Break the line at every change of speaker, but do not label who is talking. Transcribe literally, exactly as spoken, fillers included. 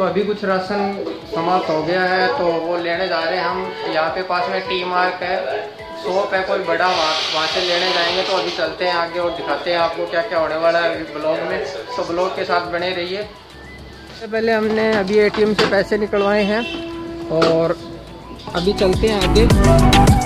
अभी कुछ राशन समाप्त हो गया है तो वो लेने जा रहे हैं हम। यहाँ पे पास में टी मार्क है, शॉप है कोई बड़ा, वहाँ वहाँ से लेने जाएंगे। तो अभी चलते हैं आगे और दिखाते हैं आपको क्या क्या होने वाला है ब्लॉग में। तो ब्लॉग के साथ बने रहिए। सबसे पहले हमने अभी एटीएम से पैसे निकलवाए हैं और अभी चलते हैं आगे।